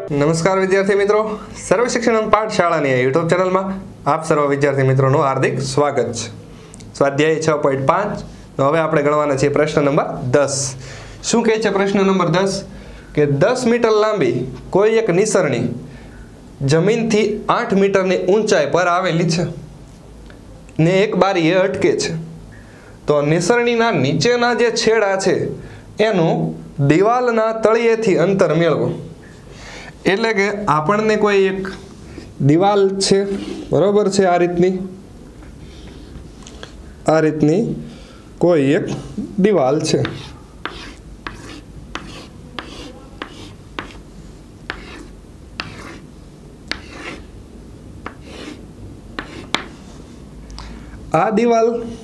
नमस्कार विद्यार्थी मित्रों, सर्व शिक्षण पाठशाळाની YouTube ચેનલમાં આપ સર્વ વિદ્યાર્થી મિત્રોનું હાર્દિક સ્વાગત છે। સ્વાધ્યાય 6.5 તો હવે આપણે ગણવાના છે પ્રશ્ન નંબર 10। શું કહે છે પ્રશ્ન નંબર 10 કે 10 મીટર લાંબી કોઈ એક નિસરણી જમીનથી 8 મીટરની ઊંચાઈ પર આવેલી છે ને એક બારીએ અટકે છે, તો નિસરણીના નીચેના જે છેડા છે એનું દિવાલના તળિયેથી અંતર મેળવો। એટલે કે આપણને કોઈ એક દિવાલ છે, બરોબર છે, આ રીતની કોઈ એક દિવાલ છે। આ દિવાલ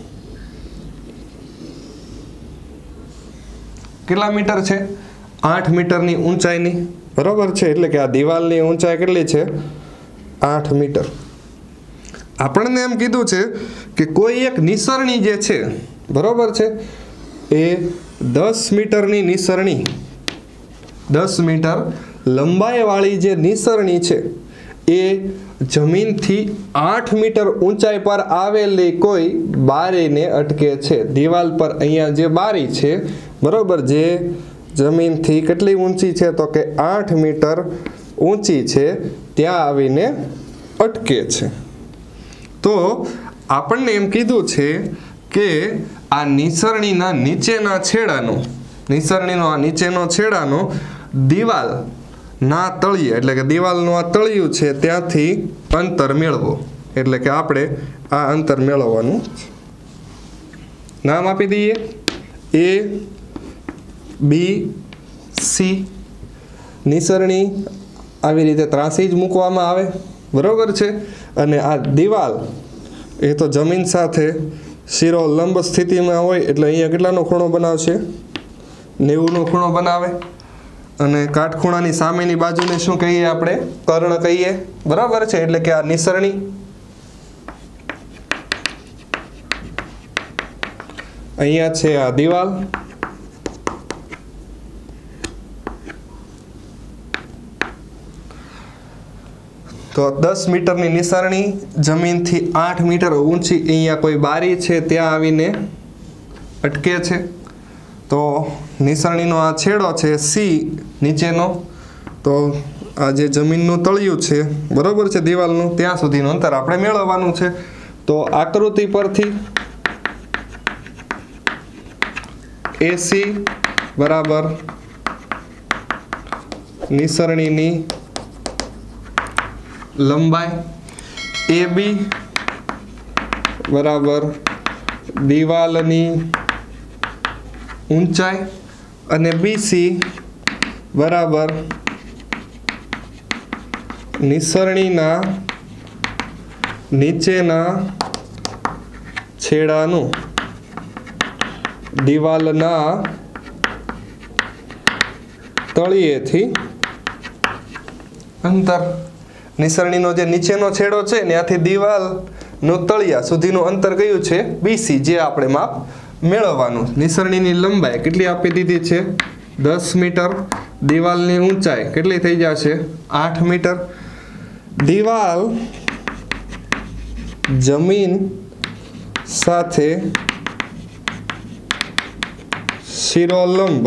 કેટલા મીટર છે? 8 મીટરની ઊંચાઈની, बराबर है। એટલે કે આ દિવાલની ઊંચાઈ કેટલી છે? 8 મીટર। આપણને એમ કીધું છે કે કોઈ એક નિસરણી જે છે, બરાબર છે, એ 10 મીટરની નિસરણી, 10 મીટર લંબાઈવાળી જે નિસરણી છે એ જમીનથી 8 મીટર ઊંચાઈ પર આવેલી કોઈ બારીને અટકે છે। દિવાલ પર અહીંયા જે બારી છે, બરાબર, જે જમીનથી કેટલી ઊંચી છે તો કે 8 મીટર ઊંચી છે, ત્યાં આવીને અટકે છે। તો આપણને એમ કીધું છે કે આ નિસરણીના નીચેના છેડાનો, નિસરણીનો આ નીચેનો છેડાનો દિવાલના તળિયે, એટલે કે દિવાલનું આ તળિયું છે ત્યાંથી અંતર મેળવો। એટલે કે આપણે આ અંતર મેળવવાનું નામ આપી દઈએ એ બી સી। નિસરણી આવી રીતે ત્રાસી જ મૂકવામાં આવે, બરોબર છે। અને આ દિવાલ એ તો જમીન સાથે શિરો લંબ સ્થિતિમાં હોય, એટલે અહીંયા કેટલાનો ખૂણો બનાવશે? 90નો ખૂણો બનાવે। અને કાટખૂણાની સામેની બાજુને શું કહીએ આપણે? કર્ણ કહીએ, બરાબર છે। એટલે કે આ નિસરણી, અહીંયા છે આ દિવાલ, તો 10 મીટરની નિસરણી જમીનથી 8 મીટર ઊંચી, અહીંયા કોઈ બારી છે ત્યાં આવીને અટકે છે। તો નિસરણીનો આ છેડો છે સી નીચેનો, તો આ જે જમીનનું તળિયું છે, બરોબર છે, દિવાલનું, ત્યાં સુધીનું અંતર આપણે મેળવવાનું છે। તો આકૃતિ પરથી એસી બરાબર નિસરણીની લંબાઈ, એ બી બરાબર દિવાલની ઊંચાઈ, અને બીસી બરાબર નિસરણીના નીચેના છેડાનું દિવાલના તળિયેથી અંતર। નિસરણીનો જે નીચેનો છેડો છે ત્યાંથી દિવાલનું તળિયા સુધીનું અંતર કયું છે? બીસી, જે આપણે માપ મેળવવાનું। નિસરણીની લંબાઈ કેટલી આપી દીધી છે? 10 મીટર। દિવાલની ઊંચાઈ કેટલી થઈ જશે? 8 મીટર। દિવાલ જમીન સાથે શિરોલંબ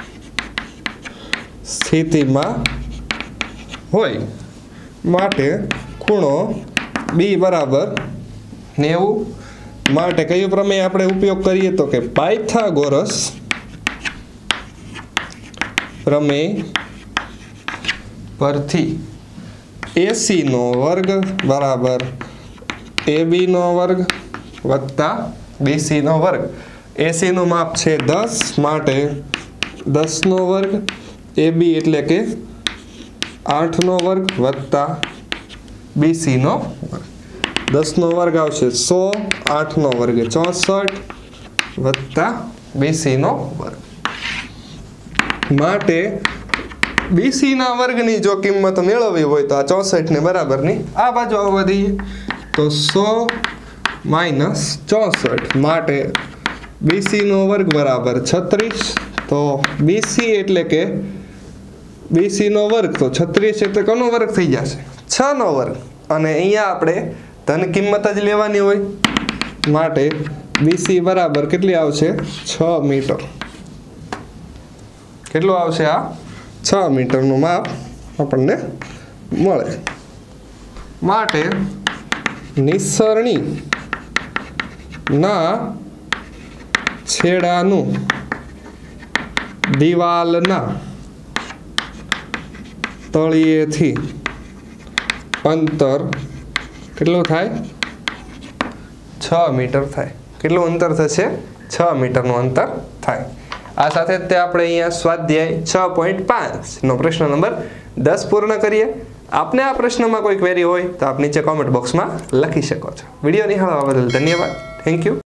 સ્થિતિમાં હોય માટે ખૂણો બી બરાબર 90। માટે કયું પ્રમેય આપણે ઉપયોગ કરીએ તો કે પાયથાગોરસ પ્રમેય પરથી એસી નો વર્ગ બરાબર એબી નો વર્ગ વત્તા બીસી નો વર્ગ। એસી નું માપ છે 10 માટે 10 નો વર્ગ, એબી એટલે કે 8 નો વર્ગ વત્તા બીસી નો વર્ગ। 10 નો વર્ગ આવશે 100, 8 નો વર્ગ 64 વત્તા બીસી નો વર્ગ। માટે બીસી ના વર્ગની જો કિંમત મેળવવી હોય તો આ 64 ને બરાબરની આ બાજુ આવવા દઈએ, તો 100 માઇનસ 64 માટે બીસી નો વર્ગ બરાબર 36। તો બીસી એટલે કે BC નો વર્ગ તો 36 છે તો કોનો વર્ગ થઈ જશે 6 નો વર્ગ અને અહીંયા આપણે ધન કિંમત જ લેવાની હોય માટે BC બરાબર કેટલી આવશે 6 મીટર કેટલું આવશે આ 6 મીટરનું માપ આપણને મળે માટે નિસરણી ના છેડાનું દિવાલના તળિયેથી અંતર કેટલું થાય 6 મીટર થાય કેટલું અંતર થશે 6 મીટરનું અંતર થાય આ સાથે તે આપણે અહીંયા સ્વાધ્યાય 6.5 નો પ્રશ્ન નંબર 10 પૂર્ણ કરીએ આપને આ પ્રશ્નમાં કોઈ ક્વેરી હોય તો આપ નીચે કોમેન્ટ બોક્સમાં લખી શકો છો વિડીયો નિહાળવા બદલ ધન્યવાદ થેન્ક યુ